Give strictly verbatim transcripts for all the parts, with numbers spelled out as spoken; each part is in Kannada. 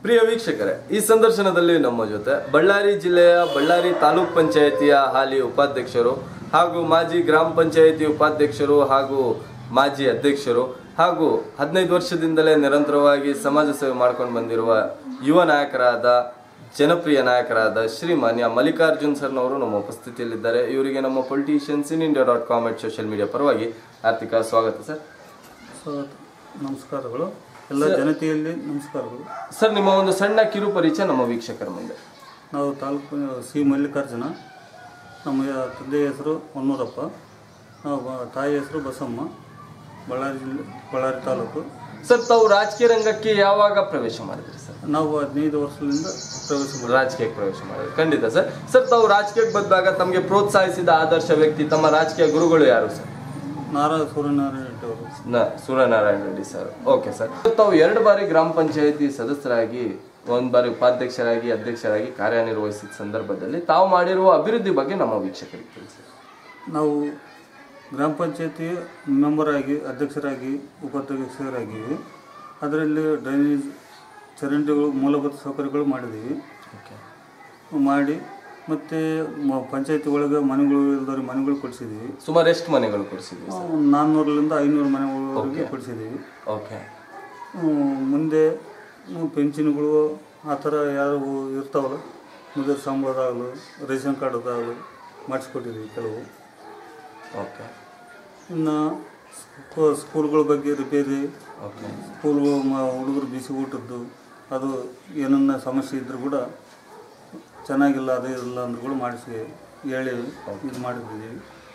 ಪ್ರಿಯ ವೀಕ್ಷಕರೇ, ಈ ಸಂದರ್ಶನದಲ್ಲಿ ನಮ್ಮ ಜೊತೆ ಬಳ್ಳಾರಿ ಜಿಲ್ಲೆಯ ಬಳ್ಳಾರಿ ತಾಲೂಕ್ ಪಂಚಾಯಿತಿಯ ಹಾಲಿ ಉಪಾಧ್ಯಕ್ಷರು ಹಾಗೂ ಮಾಜಿ ಗ್ರಾಮ ಪಂಚಾಯಿತಿ ಉಪಾಧ್ಯಕ್ಷರು ಹಾಗೂ ಮಾಜಿ ಅಧ್ಯಕ್ಷರು ಹಾಗೂ ಹದಿನೈದು ವರ್ಷದಿಂದಲೇ ನಿರಂತರವಾಗಿ ಸಮಾಜ ಸೇವೆ ಮಾಡ್ಕೊಂಡು ಬಂದಿರುವ ಯುವ ನಾಯಕರಾದ ಜನಪ್ರಿಯ ನಾಯಕರಾದ ಶ್ರೀಮಾನ್ಯ ಮಲ್ಲಿಕಾರ್ಜುನ್ ಸರ್ನವರು ನಮ್ಮ ಉಪಸ್ಥಿತಿಯಲ್ಲಿದ್ದಾರೆ. ಇವರಿಗೆ ನಮ್ಮ politicians in India dot com at social media ಪರವಾಗಿ ಆರ್ಥಿಕ ಸ್ವಾಗತ ಸರ್. ಸ್ವಾಗತ, ನಮಸ್ಕಾರಗಳು ಎಲ್ಲ ಜನತೆಯಲ್ಲಿ ನಮಸ್ಕಾರಗಳು ಸರ್. ನಿಮ್ಮ ಒಂದು ಸಣ್ಣ ಕಿರು ಪರಿಚಯ ನಮ್ಮ ವೀಕ್ಷಕರ ಮುಂದೆ. ನಾವು ತಾಲೂಕು ಸಿ ಮಲ್ಲಿಕಾರ್ಜುನ, ನಮ್ಮ ತಂದೆಯ ಹೆಸರು ಹೊನ್ನೂರಪ್ಪ, ನಾವು ತಾಯಿ ಹೆಸರು ಬಸಮ್ಮ, ಬಳ್ಳಾರಿ ಜಿಲ್ಲೆ ಬಳ್ಳಾರಿ ತಾಲೂಕು. ಸರ್, ತಾವು ರಾಜಕೀಯ ರಂಗಕ್ಕೆ ಯಾವಾಗ ಪ್ರವೇಶ ಮಾಡಿದ್ರಿ ಸರ್? ನಾವು ಹದಿನೈದು ವರ್ಷದಿಂದ ಪ್ರವೇಶ ಮಾಡಿ ರಾಜಕೀಯಕ್ಕೆ ಪ್ರವೇಶ ಮಾಡಿದ್ರಿ. ಖಂಡಿತ ಸರ್. ಸರ್, ತಾವು ರಾಜಕೀಯಕ್ಕೆ ಬಂದಾಗ ತಮಗೆ ಪ್ರೋತ್ಸಾಹಿಸಿದ ಆದರ್ಶ ವ್ಯಕ್ತಿ, ತಮ್ಮ ರಾಜಕೀಯ ಗುರುಗಳು ಯಾರು ಸರ್? ನಾರಾ ಸೂರ್ಯನಾರಾಯಣ ರೆಡ್ಡಿ ಅವರು. ನ Suryanarayana Reddy sir. Okay sir. ತಾವು ಎರಡು ಬಾರಿ ಗ್ರಾಮ ಪಂಚಾಯತಿ ಸದಸ್ಯರಾಗಿ, ಒಂದು ಬಾರಿ ಉಪಾಧ್ಯಕ್ಷರಾಗಿ, ಅಧ್ಯಕ್ಷರಾಗಿ ಕಾರ್ಯನಿರ್ವಹಿಸಿದ ಸಂದರ್ಭದಲ್ಲಿ ತಾವು ಮಾಡಿರುವ ಅಭಿವೃದ್ಧಿ ಬಗ್ಗೆ ನಮ್ಮ ವೀಕ್ಷಕರಿಗೆ ತಿಳಿಸಿ. ನಾವು ಗ್ರಾಮ ಪಂಚಾಯತಿ ಮೆಂಬರ್ ಆಗಿ, ಅಧ್ಯಕ್ಷರಾಗಿ, ಉಪಾಧ್ಯಕ್ಷರಾಗಿವಿ. ಅದರಲ್ಲಿ ಡ್ರೈನೇಜ್, ಚರಂಡಿಗಳು, ಮೂಲಭೂತ ಸೌಕರ್ಯಗಳು ಮಾಡಿದ್ದೀವಿ. ಮಾಡಿ ಮತ್ತು ಪಂಚಾಯತಿ ಒಳಗೆ ಮನೆಗಳು ಇಲ್ದವ್ರಿಗೆ ಮನೆಗಳು ಕೊಡಿಸಿದ್ದೀವಿ. ಸುಮಾರು ಎಷ್ಟು ಮನೆಗಳು ಕೊಡಿಸಿದ್ದೀವಿ? ನಾನ್ನೂರರಿಂದ ಐನೂರು ಮನೆಗಳಿಗೆ ಕೊಡಿಸಿದ್ದೀವಿ. ಓಕೆ. ಮುಂದೆ ಪೆನ್ಷನ್ಗಳು ಆ ಥರ ಯಾರು ಇರ್ತಾವಲ್ಲ, ಮುದುಕರ ಸಂಬಳದಾಗಲು, ರೇಷನ್ ಕಾರ್ಡ್ದಾಗಲು ಮಾಡಿಸ್ಕೊಟ್ಟಿದ್ದೀವಿ ಕೆಲವು. ಓಕೆ. ಇನ್ನು ಸ್ಕೂಲ್ಗಳ ಬಗ್ಗೆ ರಿಪೇರಿ, ಓಕೆ, ಸ್ಕೂಲ್ಗಳು ಹುಡುಗರು ಬಿಸಿ ಊಟದ್ದು ಅದು ಏನನ್ನ ಸಮಸ್ಯೆ ಇದ್ದರೂ ಕೂಡ ಚೆನ್ನಾಗಿಲ್ಲ, ಅದೇ ಇಲ್ಲ ಅಂದ್ರೂ ಕೂಡ ಮಾಡಿಸಿ ಹೇಳಿ ಇದು ಮಾಡಿದ್ದೀವಿ.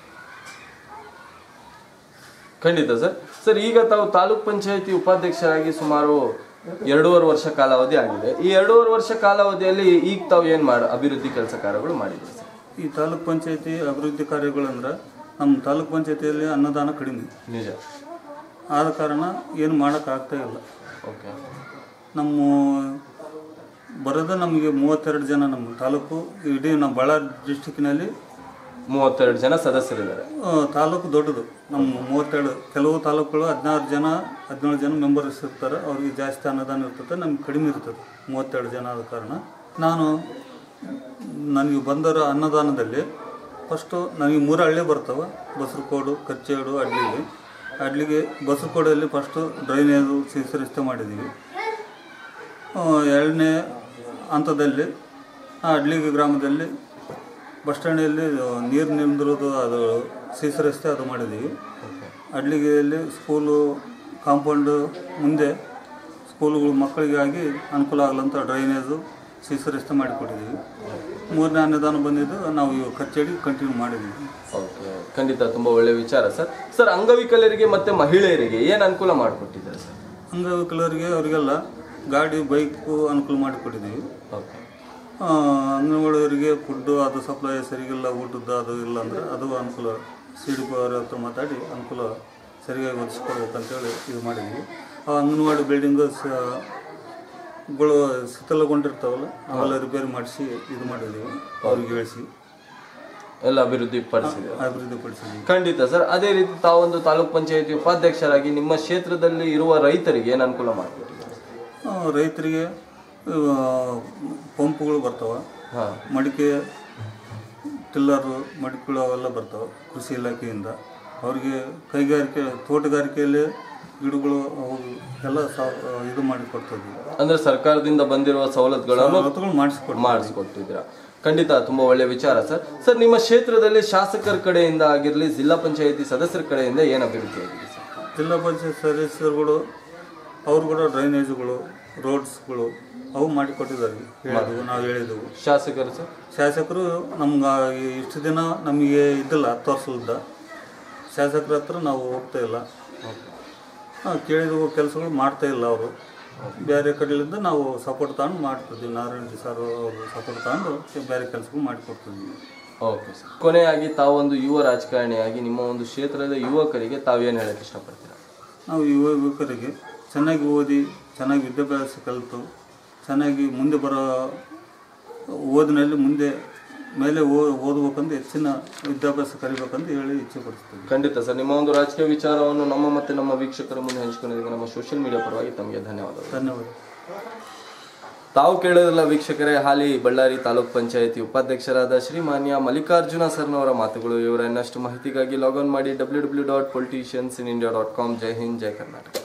ಖಂಡಿತ ಸರ್. ಸರ್, ಈಗ ತಾವು ತಾಲೂಕ್ ಪಂಚಾಯತಿ ಉಪಾಧ್ಯಕ್ಷರಾಗಿ ಸುಮಾರು ಎರಡೂವರೆ ವರ್ಷ ಕಾಲಾವಧಿ ಆಗಿದೆ. ಈ ಎರಡೂವರೆ ವರ್ಷ ಕಾಲಾವಧಿಯಲ್ಲಿ ಈಗ ತಾವು ಏನು ಮಾಡಿ ಅಭಿವೃದ್ಧಿ ಕೆಲಸ ಕಾರ್ಯಗಳು ಮಾಡಿದ್ದೀರಿ ಸರ್? ಈ ತಾಲೂಕ್ ಪಂಚಾಯತಿ ಅಭಿವೃದ್ಧಿ ಕಾರ್ಯಗಳಂದ್ರೆ ನಮ್ಮ ತಾಲೂಕ್ ಪಂಚಾಯತಿಯಲ್ಲಿ ಅನ್ನದಾನ ಕಡಿಮೆ, ನಿಜ. ಆದ ಕಾರಣ ಏನು ಮಾಡೋಕ್ಕಾಗ್ತಾ ಇಲ್ಲ. ಓಕೆ. ನಮ್ಮ ಬರೋದು ನಮಗೆ ಮೂವತ್ತೆರಡು ಜನ. ನಮ್ಮ ತಾಲೂಕು ಇಡೀ ನಮ್ಮ ಬಳ್ಳಾರಿ ಡಿಸ್ಟಿಕ್ಕಿನಲ್ಲಿ ಮೂವತ್ತೆರಡು ಜನ ಸದಸ್ಯರಿದ್ದಾರೆ. ತಾಲೂಕು ದೊಡ್ಡದು. ನಮ್ಮ ಮೂವತ್ತೆರಡು, ಕೆಲವು ತಾಲೂಕುಗಳು ಹದಿನಾರು ಜನ ಹದಿನೇಳು ಜನ ಮೆಂಬರ್ಸ್ ಇರ್ತಾರೆ, ಅವ್ರಿಗೆ ಜಾಸ್ತಿ ಅನ್ನದಾನ ಇರ್ತದೆ, ನಮ್ಗೆ ಕಡಿಮೆ ಇರ್ತದೆ. ಮೂವತ್ತೆರಡು ಜನ ಆದ ಕಾರಣ ನಾನು ನನಗೆ ಬಂದರ ಅನ್ನದಾನದಲ್ಲಿ ಫಸ್ಟು ನನಗೆ ಮೂರು ಹಳ್ಳಿ ಬರ್ತವೆ: ಬಸರಕೋಡು, ಕಚ್ಚೇಡು, ಅಡ್ಲಿಗೆ. ಅಡ್ಲಿಗೆ ಬಸರಕೋಡಲ್ಲಿ ಫಸ್ಟು ಡ್ರೈನೇಜು ಸಿರಿಸ್ತೆ ಮಾಡಿದ್ದೀವಿ. ಎರಡನೇ ಹಂತದಲ್ಲಿ ಅಡ್ಲಿಗೆ ಗ್ರಾಮದಲ್ಲಿ ಬಸ್ ಸ್ಟ್ಯಾಂಡಲ್ಲಿ ನೀರು ನಿಂದಿರೋದು, ಅದು ಸೀಸ ರಸ್ತೆ ಅದು ಮಾಡಿದ್ದೀವಿ. ಅಡ್ಲಿಗೆಯಲ್ಲಿ ಸ್ಕೂಲು ಕಾಂಪೌಂಡು ಮುಂದೆ ಸ್ಕೂಲುಗಳು ಮಕ್ಕಳಿಗಾಗಿ ಅನುಕೂಲ ಆಗಲಂತ ಡ್ರೈನೇಜು ಸೀಸ ರಸ್ತೆ ಮಾಡಿಕೊಟ್ಟಿದ್ದೀವಿ. ಮೂರನೇ ಅನ್ನದಾನ ಬಂದಿದ್ದು ನಾವು ಇವು ಕಚ್ಚೇಡಿ ಕಂಟಿನ್ಯೂ ಮಾಡಿದ್ದೀವಿ. ಓಕೆ, ಖಂಡಿತ ತುಂಬ ಒಳ್ಳೆಯ ವಿಚಾರ ಸರ್. ಸರ್, ಅಂಗವಿಕಲರಿಗೆ ಮತ್ತು ಮಹಿಳೆಯರಿಗೆ ಏನು ಅನುಕೂಲ ಮಾಡಿಕೊಟ್ಟಿದ್ದಾರೆ ಸರ್? ಅಂಗವಿಕಲರಿಗೆ ಅವರಿಗೆಲ್ಲ ಗಾಡಿ, ಬೈಕು ಅನುಕೂಲ ಮಾಡಿಕೊಟ್ಟಿದ್ದೀವಿ. ಓಕೆ. ಅಂಗನವಾಡಿಯವರಿಗೆ ಫುಡ್ಡು ಅದು ಸಪ್ಲೈ ಸರಿಗಿಲ್ಲ, ಊಟದ್ದು ಅದು ಇಲ್ಲ ಅಂದರೆ ಅದು ಅನುಕೂಲ ಸಿ ಡಿ ಪಿ ಅವ್ರ ಹತ್ರ ಮಾತಾಡಿ ಅನುಕೂಲ ಸರಿಯಾಗಿ ಒದಗಿಸ್ಕೊಡ್ಬೇಕಂತೇಳಿ ಇದು ಮಾಡಿದ್ವಿ. ಆ ಅಂಗನವಾಡಿ ಬಿಲ್ಡಿಂಗು ಗಳು ಶಿಥಿಲಗೊಂಡಿರ್ತಾವಲ್ಲ, ಅವೆಲ್ಲ ರಿಪೇರಿ ಮಾಡಿಸಿ ಇದು ಮಾಡಿದ್ದೀವಿ. ಅವ್ರಿಗೆ ಹೇಳಿಸಿ ಎಲ್ಲ ಅಭಿವೃದ್ಧಿ ಪಡಿಸಿದೆ ಅಭಿವೃದ್ಧಿ ಪಡಿಸಿದ್ದೀವಿ. ಖಂಡಿತ ಸರ್. ಅದೇ ರೀತಿ ತಾವೊಂದು ತಾಲೂಕ್ ಪಂಚಾಯತಿ ಉಪಾಧ್ಯಕ್ಷರಾಗಿ ನಿಮ್ಮ ಕ್ಷೇತ್ರದಲ್ಲಿ ಇರುವ ರೈತರಿಗೆ ಏನು ಅನುಕೂಲ ಮಾಡಿಕೊಟ್ಟಿದ್ದಾರೆ? ರೈತರಿಗೆ ಪಂಪ್ಗಳು ಬರ್ತಾವೆ, ಮಡಿಕೆ ಟಿಲ್ಲರು, ಮಡಿಕೆಗಳು ಅವೆಲ್ಲ ಬರ್ತಾವೆ ಕೃಷಿ ಇಲಾಖೆಯಿಂದ. ಅವ್ರಿಗೆ ಕೈಗಾರಿಕೆ, ತೋಟಗಾರಿಕೆಯಲ್ಲಿ ಗಿಡಗಳು ಅವು ಎಲ್ಲ ಇದು ಮಾಡಿ ಕೊಡ್ತಿದ್ವಿ. ಅಂದ್ರೆ ಸರ್ಕಾರದಿಂದ ಬಂದಿರುವ ಸವಲತ್ತುಗಳನ್ನು ಮಾಡಿಸ್ಕೊಟ್ಟು ಮಾಡಿಸ್ಕೊಟ್ಟಿದ್ದೀರಾ. ಖಂಡಿತ ತುಂಬಾ ಒಳ್ಳೆಯ ವಿಚಾರ ಸರ್. ಸರ್, ನಿಮ್ಮ ಕ್ಷೇತ್ರದಲ್ಲಿ ಶಾಸಕರ ಕಡೆಯಿಂದ ಆಗಿರಲಿ, ಜಿಲ್ಲಾ ಪಂಚಾಯತಿ ಸದಸ್ಯರ ಕಡೆಯಿಂದ ಏನು ಅಭಿವೃದ್ಧಿ ಆಗಿದೆ ಸರ್? ಜಿಲ್ಲಾ ಪಂಚಾಯತ್ ಸದಸ್ಯರುಗಳು ಅವ್ರು ಕೂಡ ಡ್ರೈನೇಜ್ಗಳು, ರೋಡ್ಸ್ಗಳು ಅವು ಮಾಡಿಕೊಟ್ಟಿದ್ದಾರೆ. ಹೇಳಿದ್ವು, ನಾವು ಹೇಳಿದೆವು. ಶಾಸಕರು ಸರ್? ಶಾಸಕರು ನಮ್ಗೆ ಇಷ್ಟು ದಿನ ನಮಗೆ ಇದ್ದಿಲ್ಲ, ಹತ್ತು ವರ್ಷದ ಶಾಸಕರ ಹತ್ರ ನಾವು ಹೋಗ್ತಾ ಇಲ್ಲ. ನಾವು ಕೇಳಿದವು ಕೆಲಸಗಳು ಮಾಡ್ತಾ ಇಲ್ಲ. ಅವರು ಬೇರೆ ಕಡೆಯಿಂದ ನಾವು ಸಪೋರ್ಟ್ ತಗೊಂಡು ಮಾಡ್ತಿದ್ವಿ. ನಾರಾಯಣ ಸರ್ ಅವರು ಸಪೋರ್ಟ್ ತಗೊಂಡು ಬೇರೆ ಕೆಲಸಗಳು ಮಾಡಿಕೊಡ್ತಿದ್ವಿ. Okay sir. ಕೊನೆಯಾಗಿ ತಾವು ಒಂದು ಯುವ ರಾಜಕಾರಣಿಯಾಗಿ ನಿಮ್ಮ ಒಂದು ಕ್ಷೇತ್ರದ ಯುವಕರಿಗೆ ತಾವೇನು ಹೇಳಕ್ಕೆ ಇಷ್ಟಪಡ್ತೀರಾ? ನಾವು ಯುವ ಯುವಕರಿಗೆ ಚೆನ್ನಾಗಿ ಓದಿ, ಚೆನ್ನಾಗಿ ವಿದ್ಯಾಭ್ಯಾಸ ಕಲಿತು, ಚೆನ್ನಾಗಿ ಮುಂದೆ ಬರೋ ಓದಿನಲ್ಲಿ ಮುಂದೆ ಮೇಲೆ ಓದಬೇಕಂತ, ಹೆಚ್ಚಿನ ವಿದ್ಯಾಭ್ಯಾಸ ಕಲಿಬೇಕಂತ ಹೇಳಿ ಇಚ್ಛೆ ಪಡಿಸ್ತೀವಿ. ಖಂಡಿತ ಸರ್. ನಿಮ್ಮ ಒಂದು ರಾಜಕೀಯ ವಿಚಾರವನ್ನು ನಮ್ಮ ಮತ್ತು ನಮ್ಮ ವೀಕ್ಷಕರ ಮುಂದೆ ಹಂಚಿಕೊಂಡಿದ್ದಕ್ಕೆ ನಮ್ಮ ಸೋಷಿಯಲ್ ಮೀಡಿಯಾ ಪರವಾಗಿ ತಮಗೆ ಧನ್ಯವಾದಗಳು. ಧನ್ಯವಾದ. ತಾವು ಕೇಳೋದಿಲ್ಲ ವೀಕ್ಷಕರೇ, ಹಾಲಿ ಬಳ್ಳಾರಿ ತಾಲೂಕ್ ಪಂಚಾಯಿತಿ ಉಪಾಧ್ಯಕ್ಷರಾದ ಶ್ರೀಮಾನ್ಯ ಮಲ್ಲಿಕಾರ್ಜುನ ಸರ್ನವರ ಮಾತುಗಳು. ಇವರ ಇನ್ನಷ್ಟು ಮಾಹಿತಿಗಾಗಿ ಲಾಗ್ ಆನ್ ಮಾಡಿ W W dot politicians in India dot com. Jai Hind, Jai Karnataka.